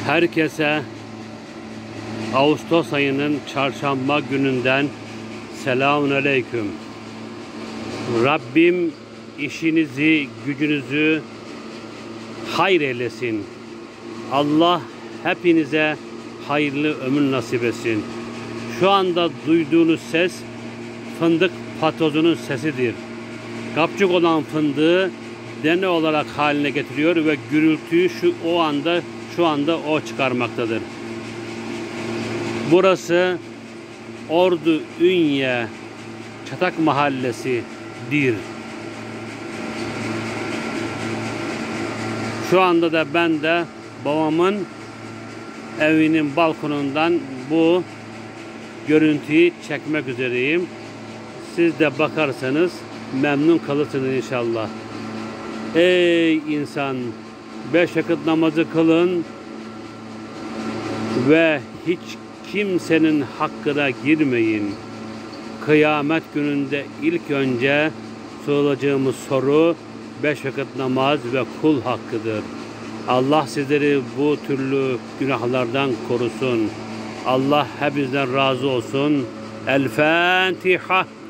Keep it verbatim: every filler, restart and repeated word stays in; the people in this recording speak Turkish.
Herkese Ağustos ayının çarşamba gününden selamünaleyküm. Rabbim işinizi, gücünüzü hayır eylesin. Allah hepinize hayırlı ömür nasip etsin. Şu anda duyduğunuz ses fındık patozunun sesidir. Kapçık olan fındığı dene olarak haline getiriyor ve gürültüyü şu o anda şu anda o çıkarmaktadır. Burası Ordu Ünye Çatak Mahallesi'dir. Şu anda da ben de babamın evinin balkonundan bu görüntüyü çekmek üzereyim. Siz de bakarsanız memnun kalırsınız inşallah. Ey insan, beş vakit namazı kılın ve hiç kimsenin hakkına girmeyin. Kıyamet gününde ilk önce sorulacağımız soru beş vakit namaz ve kul hakkıdır. Allah sizleri bu türlü günahlardan korusun. Allah hepinizden razı olsun. El Fatiha.